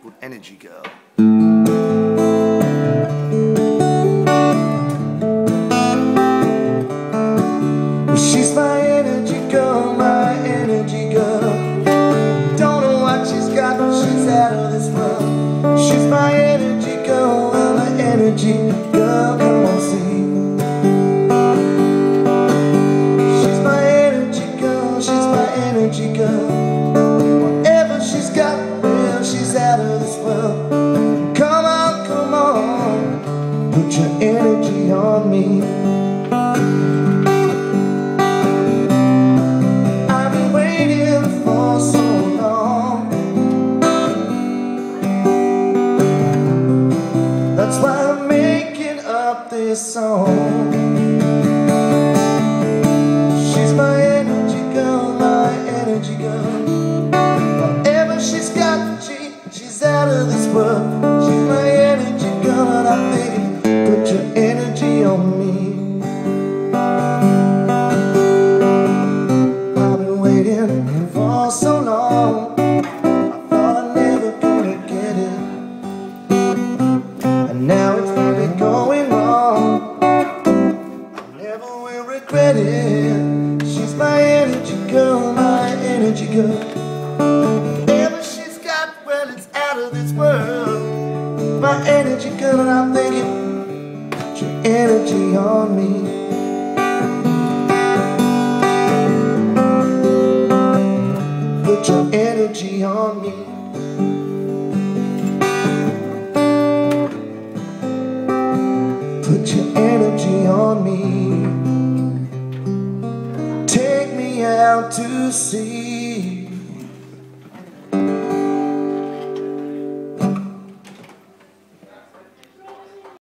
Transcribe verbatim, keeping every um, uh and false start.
called Energy Girl. She's my energy girl, my energy girl. Don't know what she's got, but she's out of this world. She's my energy girl, well, my energy girl, come on, see. She's my energy girl, she's my energy girl. Whatever she's got, well, she's out of this world. Come on, come on, put your energy on me. That's why I'm making up this song. She's my energy girl, my energy girl. Whatever she's got, she, she's out of this world. She's my energy girl, and I'm thinking, put your energy on me. I've been waiting for so long. Now it's really going wrong. I never will regret it. She's my energy girl, my energy girl. Whatever she's got, well, it's out of this world. My energy girl, and I'm thinking, put your energy on me. Put your energy on me. Put your energy on me. Take me out to sea.